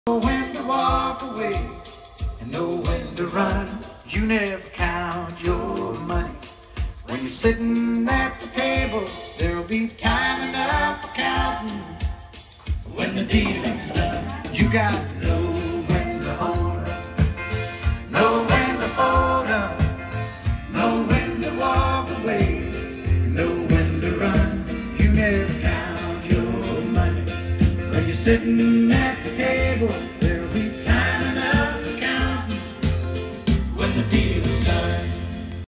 Know when to walk away and know when to run. You never count your money. When you're sitting at the table, there'll be time enough for counting. When the dealing's done, you got to know when to hold up, know when to fold up, know when to walk away, know when to run. You never count your money when you're sitting at the table.